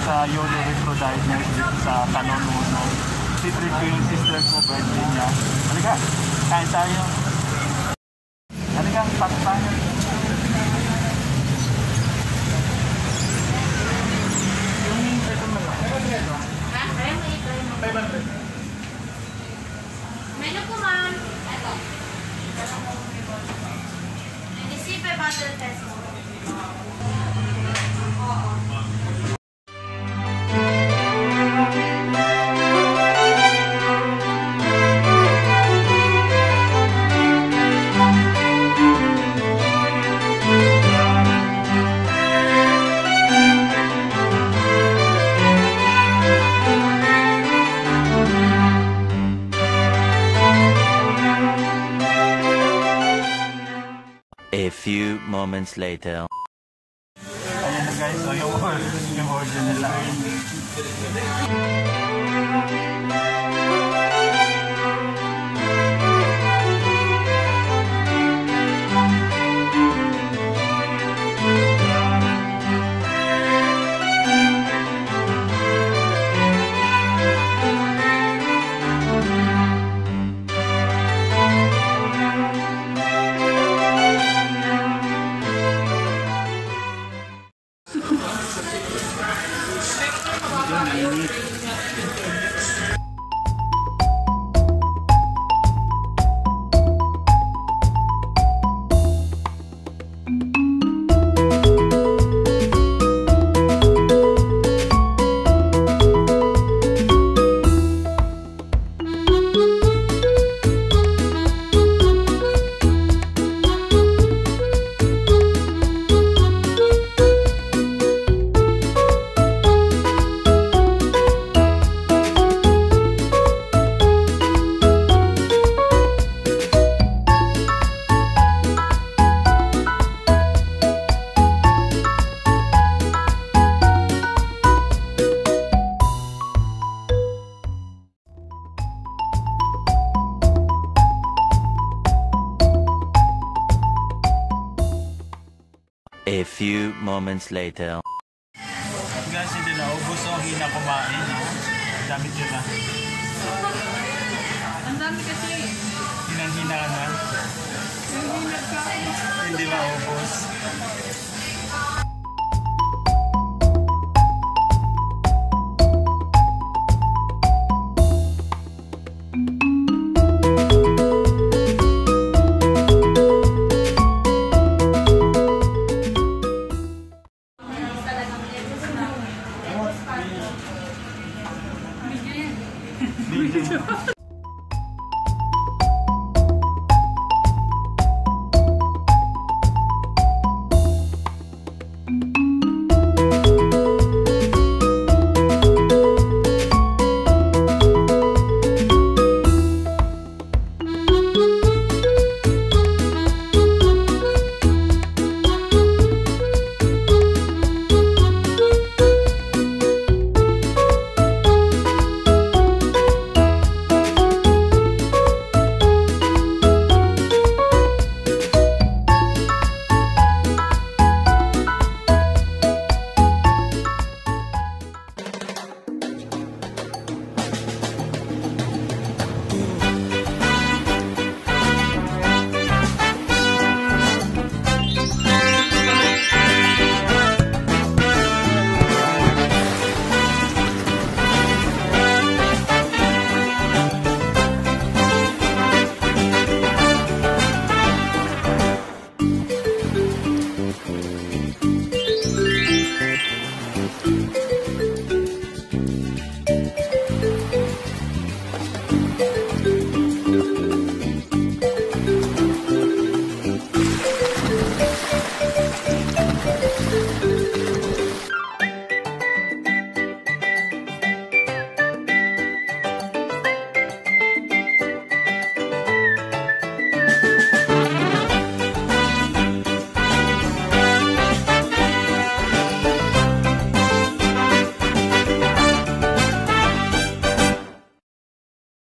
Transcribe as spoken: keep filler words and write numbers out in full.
sa YOLO Retro Diners dito sa Kanonuno. Si-treat ko yung sister ko, birthday niya. Halika, kain tayo. Halika, pasok tayo. Menu po, ma'am. Ito. Receive five hundred pesos. A few moments later. Ayan na guys, so yung order, yung order nila. A few moments later. Guys, hindi na ubos ang hina kumain. Ang dami dyan na. Ang dami kasi. Hinang-hina ka na. Hindi ka. Hindi maubos. Video.